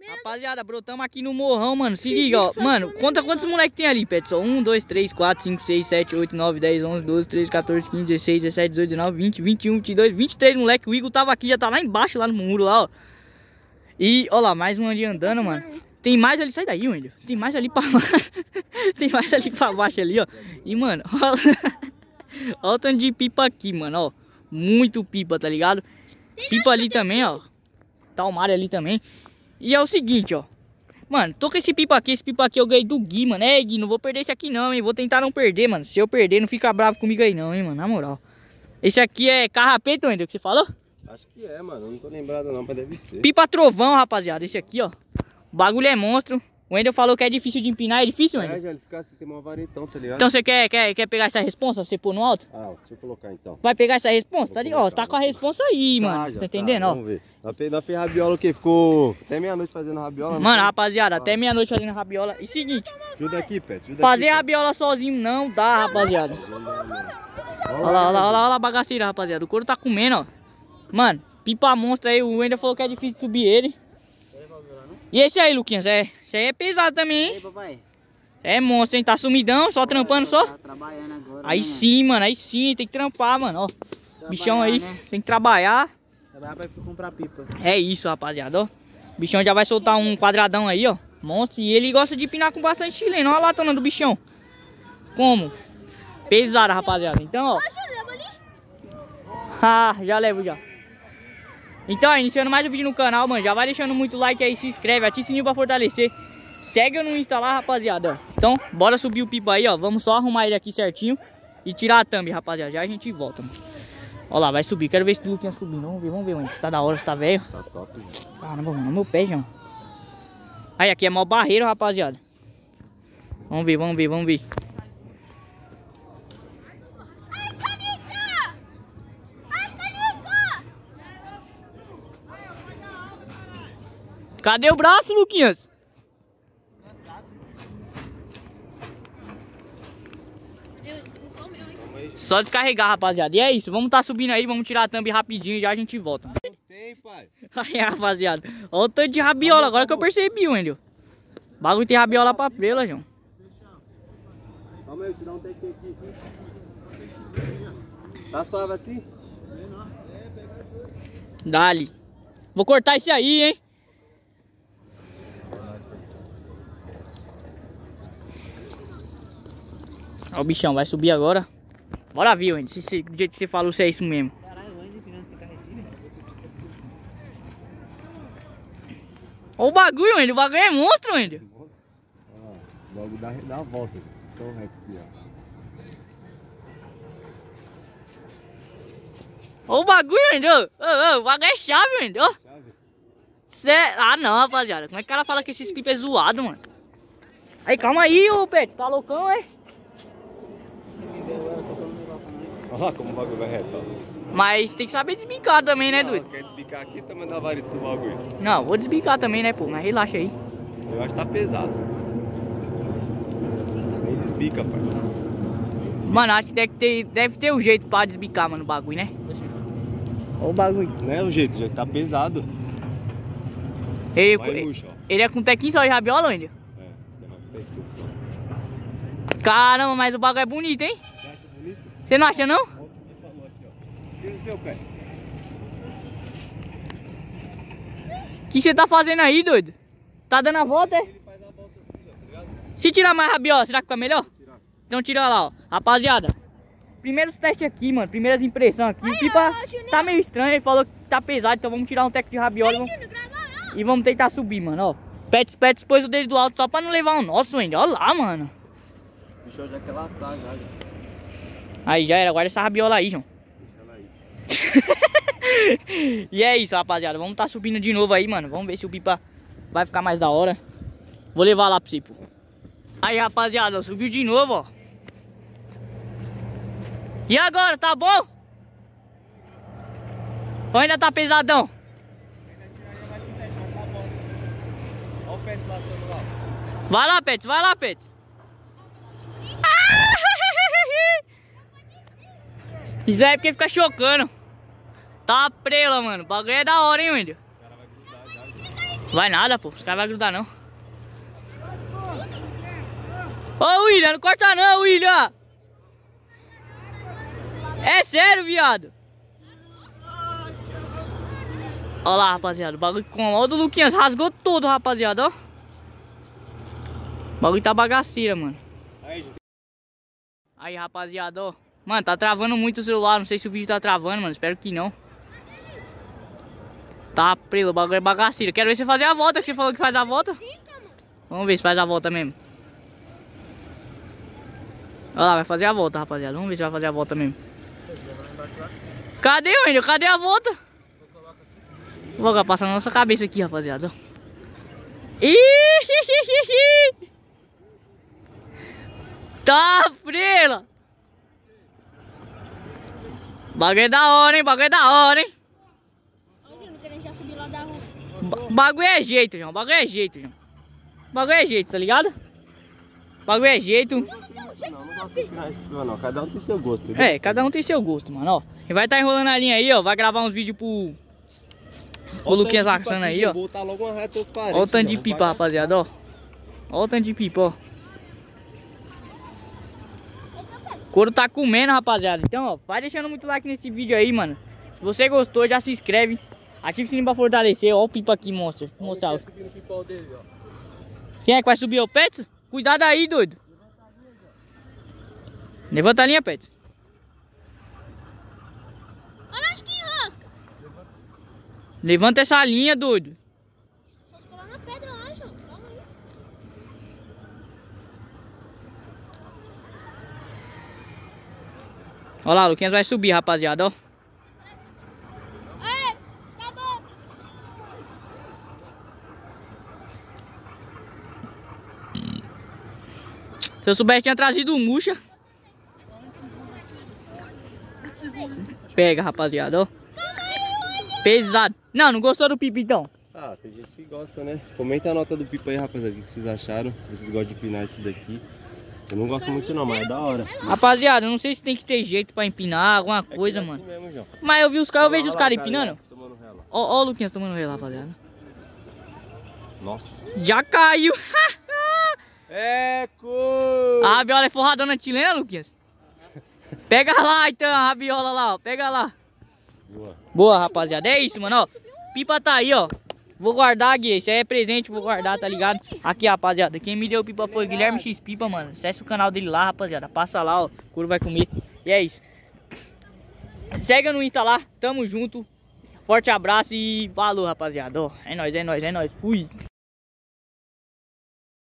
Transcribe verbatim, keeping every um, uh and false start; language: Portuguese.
Rapaziada, brotamos aqui no morrão, mano. Se liga, ó. Mano, conta quantos moleques tem ali, Petson. um, dois, três, quatro, cinco, seis, sete, oito, nove, dez, onze, doze, treze, quatorze, quinze, dezesseis, dezessete, dezoito, dezenove, vinte, vinte e um, vinte e dois, vinte e três moleques. O Igor tava aqui, já tá lá embaixo, lá no muro, lá, ó. E, ó lá, mais um ali andando, mano. Tem mais ali, sai daí, Wendel. Tem mais ali pra baixo. Tem mais ali pra baixo ali, ó. E, mano, ó, ó o tanto de pipa aqui, mano, ó. Muito pipa, tá ligado? Pipa ali também, ó. Tá o Mário ali também. E é o seguinte, ó. Mano, tô com esse pipa aqui. Esse pipa aqui eu ganhei do Gui, mano. É, Gui, não vou perder esse aqui não, hein. Vou tentar não perder, mano. Se eu perder, não fica bravo comigo aí não, hein, mano. Na moral. Esse aqui é carrapeto, Wendel, que você falou? Acho que é, mano. Não tô lembrado não, mas deve ser. Pipa trovão, rapaziada. Esse aqui, ó. O bagulho é monstro. O Wendel falou que é difícil de empinar. É difícil, Wendel? É, já ele fica assim, tem uma varetão, tá ligado? Então você quer, quer, quer pegar essa responsa pra você pôr no alto? Ah, deixa eu colocar então. Vai pegar essa responsa? Vou Tá ligado? Ó, colocar, tá com a responsa aí, Tá, mano. já Tá entendendo, tá, ó? Vamos ver. Nós fez, nós fez rabiola o quê? Ficou até meia-noite fazendo rabiola. Mano, não rapaziada, Ah. até meia-noite fazendo rabiola. E seguinte, Ajuda aqui, Pet. Ajuda fazer aqui, rabiola sozinho não dá, rapaziada. Pet. Olha lá, olha lá, olha lá, olha lá a bagaceira, rapaziada. O couro tá comendo, ó. Mano, pipa monstro aí. O Wendel falou que é difícil subir ele. E esse aí, Luquinhas? É, esse aí é pesado também, hein? É monstro, hein? Tá sumidão, só trampando só? Tá trabalhando agora. Aí né, sim, mano, aí sim, tem que trampar, mano, ó. Trabalhar, Bichão aí, né? tem que trabalhar. Trabalhar pra comprar pipa. É isso, rapaziada, ó. O bichão já vai soltar um quadradão aí, ó. Monstro. E ele gosta de pinar com bastante chileno. Olha a latona do bichão. Como? Pesada, rapaziada. Então, ó. Ah, já levo já. Então, ó, iniciando mais um vídeo no canal, mano. Já vai deixando muito like aí, se inscreve, ativa o sininho pra fortalecer. Segue eu no Insta lá, rapaziada, ó. Então, bora subir o pipa aí, ó. Vamos só arrumar ele aqui certinho e tirar a thumb, rapaziada. Já a gente volta, mano. Ó lá, vai subir. Quero ver se o Luquinha subir. Vamos ver, vamos ver, mano. Se tá da hora, se tá velho. Tá top, gente. Caramba, mano, meu pé, João. Aí, aqui é mó barreiro, rapaziada. Vamos ver, vamos ver, vamos ver. Cadê o braço, Luquinhas? Só descarregar, rapaziada. E é isso, vamos tá subindo aí, vamos tirar a thumb rapidinho e já a gente volta. Não tem, pai. Aí, rapaziada. Olha o tanto de rabiola, agora que eu percebi, Wendel. O bagulho tem rabiola pra prela, João. Calma aí, tirar um tequinho aqui. Tá suave assim? Dali. Vou cortar esse aí, hein. Ó, o bichão vai subir agora. Bora ver, Wendel, se, se, do jeito que você falou, se é isso mesmo. Caralho, onde empinando esse carretilho? Ó o bagulho, Wendel. O bagulho é monstro, Wendel. Ó, logo dá, dá a volta. Então, reto aqui, ó. Ó o bagulho, Wendel. Ô, ô, o bagulho é chave, Wendel. Ó. Chave? Cê... Ah, não, rapaziada. Como é que o cara fala que esses clipes é zoado, mano? Aí, calma aí, ô Pet. Tá loucão, é? Olha lá como o bagulho vai reto, ó. Mas tem que saber desbicar também, né, doido? Quer desbicar aqui, também dá vareta do bagulho. Não, vou desbicar também, né, pô? Mas relaxa aí. Eu acho que tá pesado. Nem desbica, pai. Mano, acho que deve ter, deve ter um jeito pra desbicar, mano, o bagulho, né? Olha o bagulho. Não é o jeito, já tá pesado. Ele, Vai murcho, ó. ele é com tequinho só de rabiola, ainda? É, tem tudo só. Caramba, mas o bagulho é bonito, hein? Você acha bonito? Você não acha, não? Olha o que ele falou aqui, ó. Tira o seu pé. O que você tá fazendo aí, doido? Tá dando a volta, é? Ele faz a volta assim, ó, tá ligado? Se tirar mais rabiola, será que fica melhor? Tirar. Então tira lá, ó. Rapaziada, primeiros testes aqui, mano. Primeiras impressões aqui. O pipa tá meio estranho. Ele falou que tá pesado, então vamos tirar um teco de rabiola. Vamos... E vamos tentar subir, mano, ó. Pets, Pets pôs o dedo do alto só pra não levar o nosso, ainda. Olha lá, mano. O bicho já quer laçar, já. já. Aí já era, guarda essa rabiola aí, João. Deixa ela aí. E é isso, rapaziada. Vamos tá subindo de novo aí, mano. Vamos ver se o pipa vai ficar mais da hora. Vou levar lá pro você, pô. Aí, rapaziada, subiu de novo, ó. E agora, tá bom? Ou ainda tá pesadão? Olha o pé se laçando lá. Vai lá, Pets, vai lá, Pets. Isso aí é porque fica chocando. Tá prela, mano. O bagulho é da hora, hein, Wendel? O cara vai grudar já. Vai nada, pô. Os caras vão grudar, não. Ô, William, não corta não, William. É sério, viado. Olha lá, rapaziada. O bagulho com o do Luquinhas rasgou todo, rapaziada, ó. O bagulho tá bagaceira, mano. Aí, rapaziada, ó. Mano, tá travando muito o celular. Não sei se o vídeo tá travando, mano. Espero que não. Tá preso, o bagulho é bagaceira. Quero ver você fazer a volta, que você falou que faz a volta. Vamos ver se faz a volta mesmo. Olha lá, vai fazer a volta, rapaziada. Vamos ver se vai fazer a volta mesmo. Cadê, Wendel? Cadê a volta? Vou colocar passando na nossa cabeça aqui, rapaziada. Ixi, tá frela. Bagulho é da hora, hein? Bagulho é da hora, hein? Ba bagulho é jeito, João. Bagulho é jeito, João. Bagulho é jeito, tá ligado? Bagulho é jeito. Não, não gosto de empinar esse pipa, não. Cada um tem seu gosto, entendeu? É, cada um tem seu gosto, mano, ó. E vai tá enrolando a linha aí, ó. Vai gravar uns vídeos pro... O Luquinhas laxando aí, ó. Olha o tanto de pipa, rapaziada, ó. Olha o tanto de pipa, ó. O couro tá comendo, rapaziada. Então, ó, vai deixando muito like nesse vídeo aí, mano. Se você gostou, já se inscreve. Ativa o sininho pra fortalecer. Ó o pipa aqui, monstro. Vou mostrar. Quem é que vai subir o Pet? Cuidado aí, doido. Levanta a linha, Pet. Olha onde que enrosca. Levanta essa linha, doido. Enroscou lá na pedra lá, João. Calma aí. Olha lá, o Luquinhas vai subir, rapaziada, ó. Ei, acabou. Se eu soubesse, tinha trazido o Muxa. Pega, rapaziada, ó. Pesado. Não, não gostou do pipa, então? Ah, tem gente que gosta, né? Comenta a nota do pipa aí, rapaziada. O que vocês acharam? Se vocês gostam de empinar esse daqui. Eu não gosto muito não, mas é da hora. Rapaziada, eu não sei se tem que ter jeito pra empinar, alguma coisa, é mano. assim mesmo, João. Mas eu vi os caras, eu vejo os Olha lá, caras cara, empinando. tomando rela. Ó, ó o Luquinhas tomando rela, rapaziada. Nossa. Já caiu. Eco! A rabiola é forradona chilena, Luquinhas? Pega lá, então, a rabiola lá, ó. Pega lá. Boa. Boa, rapaziada. É isso, mano, ó. Pipa tá aí, ó. Vou guardar, Gui. Isso aí é presente, vou guardar, tá ligado? Aqui, rapaziada. Quem me deu pipa foi o Guilherme X Pipa, mano. Acesse o canal dele lá, rapaziada. Passa lá, ó. O couro vai comer. E é isso. Segue no Insta lá. Tamo junto. Forte abraço e falou, rapaziada. Ó, é nóis, é nóis, é nóis. Fui.